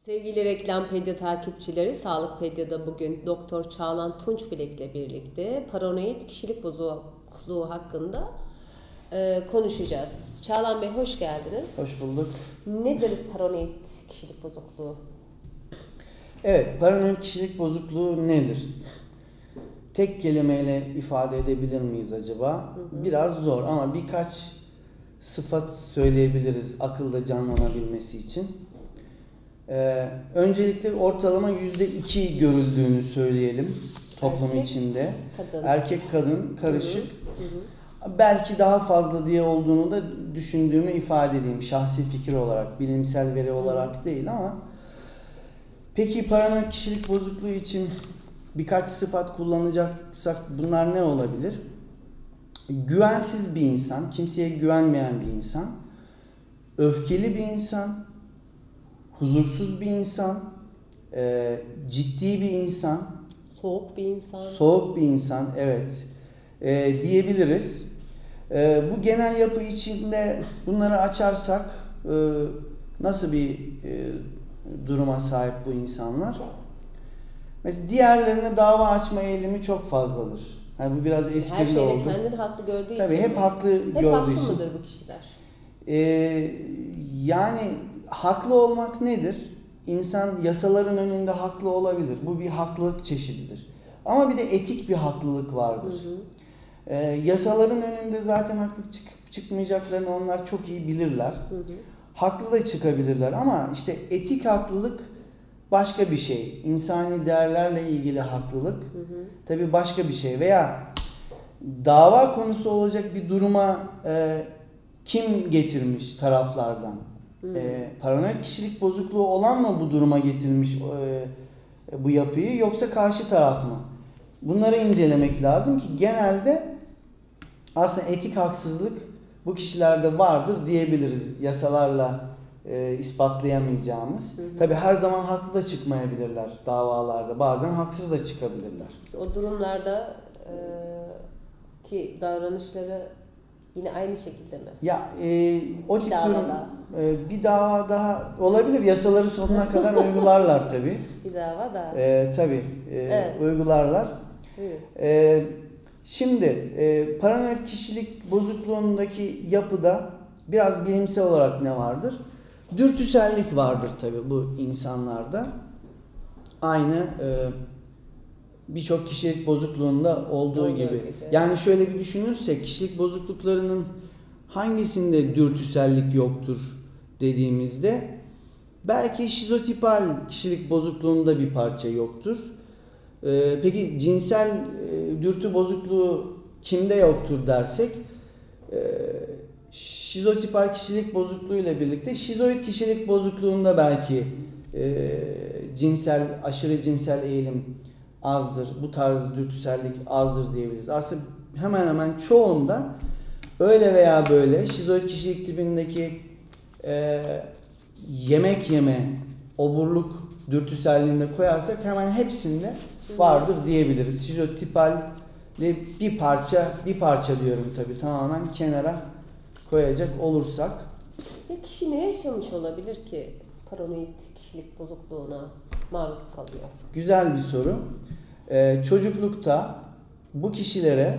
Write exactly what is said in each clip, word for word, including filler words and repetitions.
Sevgili Reklampedia takipçileri, Sağlıkpedia'da bugün Doktor Çağlan Tunçbilek'le birlikte paranoid kişilik bozukluğu hakkında e, konuşacağız. Çağlan Bey, hoş geldiniz. Hoş bulduk. Nedir paranoid kişilik bozukluğu? Evet, paranoid kişilik bozukluğu nedir? Tek kelimeyle ifade edebilir miyiz acaba? Hı hı. Biraz zor ama birkaç sıfat söyleyebiliriz akılda canlanabilmesi için. Ee, öncelikle ortalama yüzde iki görüldüğünü söyleyelim toplum erkek, içinde. Kadın. Erkek kadın karışık. Hı hı. Belki daha fazla diye olduğunu da düşündüğümü ifade edeyim. Şahsi fikir olarak, bilimsel veri olarak hı hı. değil ama. Peki paranoid kişilik bozukluğu için birkaç sıfat kullanacaksak bunlar ne olabilir? Güvensiz bir insan, kimseye güvenmeyen bir insan, öfkeli bir insan, huzursuz bir insan, e, ciddi bir insan, soğuk bir insan, soğuk bir insan, evet e, diyebiliriz. E, bu genel yapı içinde bunları açarsak e, nasıl bir e, duruma sahip bu insanlar? Mesela diğerlerine dava açma eğilimi çok fazladır. Yani bu biraz esprili oldu. Her şeyde oldu. Kendini haklı gördüğü Tabii için. Hep haklı hep gördüğü haklı için. mıdır bu kişiler? Ee, yani haklı olmak nedir? İnsan yasaların önünde haklı olabilir. Bu bir haklılık çeşididir. Ama bir de etik bir haklılık vardır. Hı hı. Ee, yasaların önünde zaten haklı çıkıp çıkmayacaklarını onlar çok iyi bilirler. Hı hı. Haklı da çıkabilirler ama işte etik haklılık başka bir şey. İnsani değerlerle ilgili haklılık hı hı. tabii başka bir şey. Veya dava konusu olacak bir duruma e, kim getirmiş taraflardan? Hmm. E, paranoid kişilik bozukluğu olan mı bu duruma getirmiş e, bu yapıyı, yoksa karşı taraf mı? Bunları incelemek lazım ki genelde aslında etik haksızlık bu kişilerde vardır diyebiliriz yasalarla e, ispatlayamayacağımız. Hı hı. Tabii her zaman haklı da çıkmayabilirler davalarda. Bazen haksız da çıkabilirler. O durumlarda e, ki davranışları yine aynı şekilde mi? Ya e, o bir tip dava durum daha. E, bir dava daha olabilir. Yasaları sonuna kadar uygularlar tabii. Bir dava daha. E, tabii e, evet. uygularlar. Buyurun. E, şimdi e, paranoid kişilik bozukluğundaki yapıda biraz bilimsel olarak ne vardır? Dürtüsellik vardır tabii bu insanlarda. Aynı e, birçok kişilik bozukluğunda olduğu Olduğu gibi. gibi. Yani şöyle bir düşünürsek kişilik bozukluklarının hangisinde dürtüsellik yoktur dediğimizde belki şizotipal kişilik bozukluğunda bir parça yoktur. Ee, peki cinsel e, dürtü bozukluğu kimde yoktur dersek e, şizotipal kişilik bozukluğu ile birlikte şizoid kişilik bozukluğunda belki e, cinsel aşırı cinsel eğilim azdır. Bu tarz dürtüsellik azdır diyebiliriz. Aslında hemen hemen çoğunda öyle veya böyle şizoid kişilik tipindeki e, yemek yeme, oburluk dürtüselliğinde koyarsak hemen hepsinde vardır diyebiliriz. Şizotipal bir parça, bir parça diyorum tabii tamamen kenara koyacak olursak. Ya kişi ne yaşamış olabilir ki paranoid kişilik bozukluğuna maruz kalıyor? Güzel bir soru. Ee, çocuklukta bu kişilere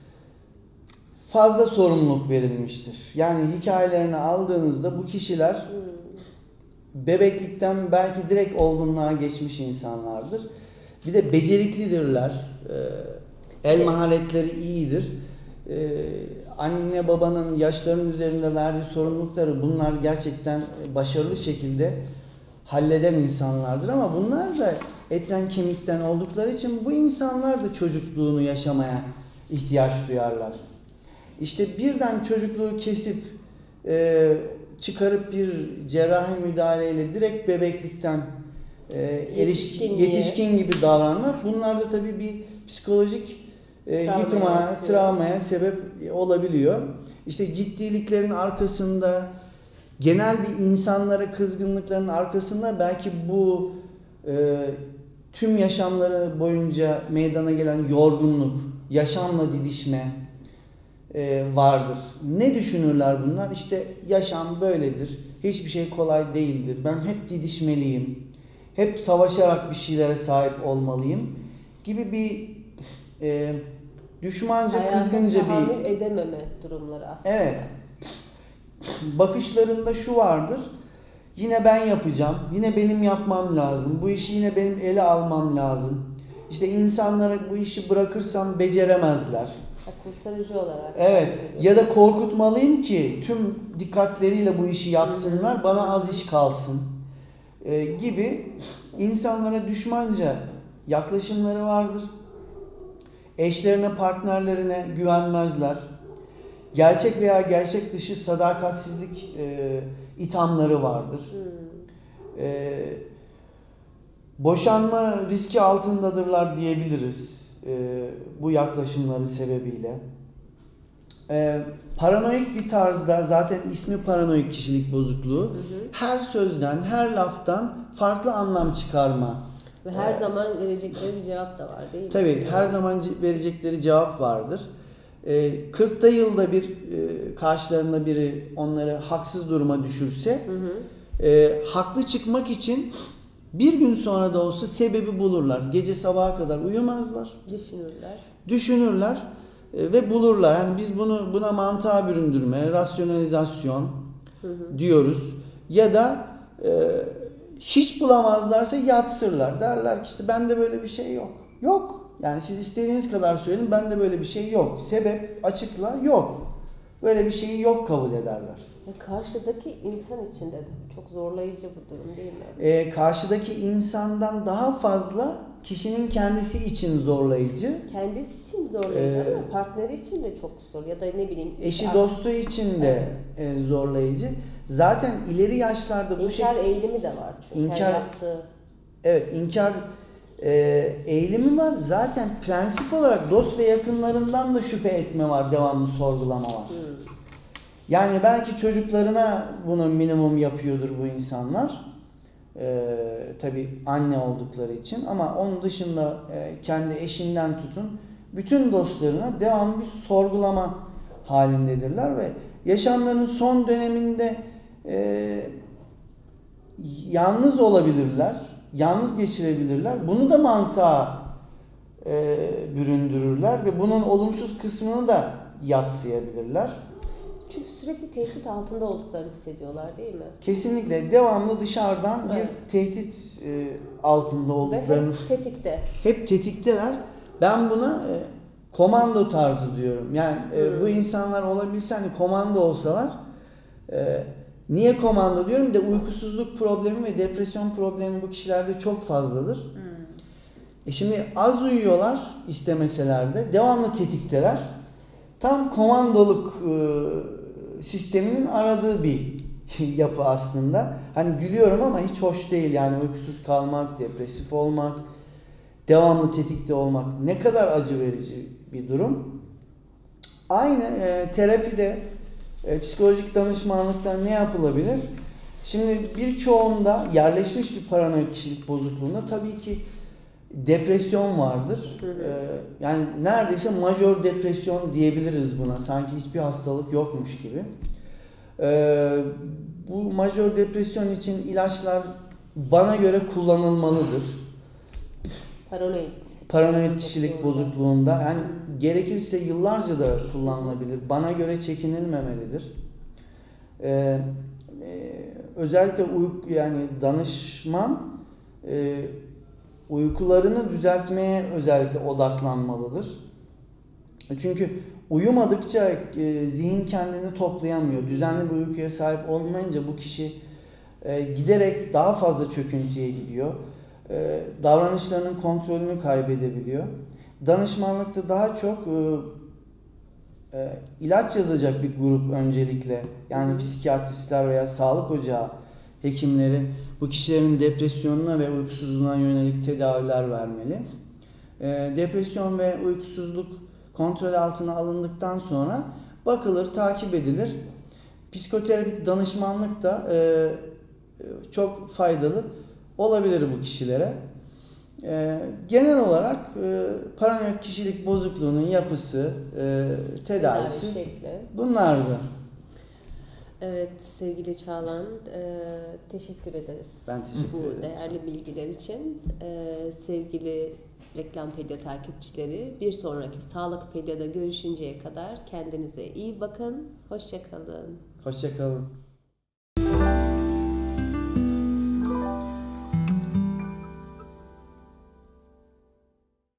fazla sorumluluk verilmiştir. Yani hikayelerini aldığınızda bu kişiler hmm. bebeklikten belki direkt olgunluğa geçmiş insanlardır. Bir de beceriklidirler. Ee, el evet. maharetleri iyidir. Ee, anne babanın yaşlarının üzerinde verdiği sorumlulukları bunlar gerçekten başarılı şekilde halleden insanlardır ama bunlar da etten kemikten oldukları için bu insanlar da çocukluğunu yaşamaya ihtiyaç duyarlar. İşte birden çocukluğu kesip e, çıkarıp bir cerrahi müdahaleyle direkt bebeklikten e, eriş, yetişkin gibi davranmak bunlar da tabii bir psikolojik e, yıkıma, travmaya sebep olabiliyor. İşte ciddiliklerin arkasında, genel bir insanlara kızgınlıkların arkasında belki bu e, tüm yaşamları boyunca meydana gelen yorgunluk, yaşamla didişme e, vardır. Ne düşünürler bunlar? İşte yaşam böyledir. Hiçbir şey kolay değildir. Ben hep didişmeliyim. hep savaşarak bir şeylere sahip olmalıyım gibi bir e, düşmanca, hayata kızgınca tahammül bir edememe durumları aslında. evet. Bakışlarında şu vardır. Yine ben yapacağım. Yine benim yapmam lazım. Bu işi yine benim ele almam lazım. İşte insanlara bu işi bırakırsam beceremezler. Ya, kurtarıcı olarak. Evet. Ya da korkutmalıyım ki tüm dikkatleriyle bu işi yapsınlar. Bana az iş kalsın. Ee, gibi insanlara düşmanca yaklaşımları vardır. Eşlerine, partnerlerine güvenmezler. Gerçek veya gerçek dışı sadakatsizlik e, ithamları vardır. Hmm. E, boşanma riski altındadırlar diyebiliriz e, bu yaklaşımları sebebiyle. E, paranoik bir tarzda, zaten ismi paranoik kişilik bozukluğu, hı hı. her sözden, her laftan farklı anlam çıkarma. Ve her ee, zaman verecekleri bir cevap da var değil mi? Tabii her zaman verecekleri cevap vardır. kırkta yılda bir karşılarında biri onları haksız duruma düşürse hı hı. E, haklı çıkmak için bir gün sonra da olsa sebebi bulurlar. Gece sabaha kadar uyumazlar. Düşünürler. Düşünürler e, ve bulurlar. Yani biz bunu buna mantığa büründürme, rasyonalizasyon hı hı. diyoruz. Ya da e, hiç bulamazlarsa yatsırlar. Derler ki işte bende böyle bir şey yok. Yok. Yani siz istediğiniz kadar söyleyin, bende böyle bir şey yok. Sebep, açıkla, yok. Böyle bir şeyi yok kabul ederler. E karşıdaki insan için de çok zorlayıcı bu durum değil mi? E, karşıdaki insandan daha fazla kişinin kendisi için zorlayıcı. Kendisi için zorlayıcı ee, ama partneri için de çok zor. Ya da ne bileyim. Eşi işte, dostu için de evet. e, zorlayıcı. Zaten ileri yaşlarda bu İnkar şey... eğilimi de var çünkü. İnkar, yaptığı... Evet, inkar e, eğilimi var. Zaten prensip olarak dost ve yakınlarından da şüphe etme var, devamlı sorgulama var. Hmm. Yani belki çocuklarına bunu minimum yapıyordur bu insanlar. Ee, tabii anne oldukları için, ama onun dışında e, kendi eşinden tutun bütün dostlarına devamlı bir sorgulama halindedirler ve yaşamlarının son döneminde e, yalnız olabilirler, yalnız geçirebilirler. Bunu da mantığa e, büründürürler ve bunun olumsuz kısmını da yadsıyabilirler. Çünkü sürekli tehdit altında olduklarını hissediyorlar değil mi? Kesinlikle. Devamlı dışarıdan evet. bir tehdit e, altında olduklarını. Ve hep tetikte. Hep tetikteler. Ben buna e, komando tarzı diyorum. Yani e, hmm. bu insanlar olabilse hani komando olsalar, e, niye komando diyorum? Bir de uykusuzluk problemi ve depresyon problemi bu kişilerde çok fazladır. Hmm. E şimdi az uyuyorlar istemeseler de, devamlı tetikteler. Tam komandoluk e, sisteminin aradığı bir yapı aslında. Hani gülüyorum ama hiç hoş değil. Yani uykusuz kalmak, depresif olmak, devamlı tetikte olmak ne kadar acı verici bir durum. Aynı e, terapide, e, psikolojik danışmanlıkta ne yapılabilir? Şimdi birçoğunda yerleşmiş bir paranoid kişilik bozukluğunda tabii ki depresyon vardır. Hı hı. Ee, yani neredeyse majör depresyon diyebiliriz buna. Sanki hiçbir hastalık yokmuş gibi. Ee, bu majör depresyon için ilaçlar bana göre kullanılmalıdır. Paranoid. Paranoid kişilik bozukluğunda yani gerekirse yıllarca da kullanılabilir. Bana göre çekinilmemelidir. Ee, e, özellikle uyku, yani danışman e, uykularını düzeltmeye özellikle odaklanmalıdır. Çünkü uyumadıkça e, zihin kendini toplayamıyor. Düzenli bir uykuya sahip olmayınca bu kişi e, giderek daha fazla çöküntüye gidiyor. E, davranışlarının kontrolünü kaybedebiliyor. Danışmanlıkta daha çok e, e, ilaç yazacak bir grup öncelikle. Yani psikiyatristler veya sağlık ocağı hekimleri bu kişilerin depresyonuna ve uykusuzluğuna yönelik tedaviler vermeli. E, depresyon ve uykusuzluk kontrol altına alındıktan sonra bakılır, takip edilir. Psikoterapik danışmanlık da e, çok faydalı olabilir bu kişilere. E, genel olarak e, paranoid kişilik bozukluğunun yapısı, e, tedavisi tedavi şekli. Bunlardı. Evet sevgili Çağlan, e, teşekkür ederiz. Ben teşekkür bu ederim. Bu değerli bilgiler için. E, sevgili Reklampedya takipçileri, bir sonraki Sağlıkpedya'da görüşünceye kadar kendinize iyi bakın. Hoşça kalın. Hoşça kalın.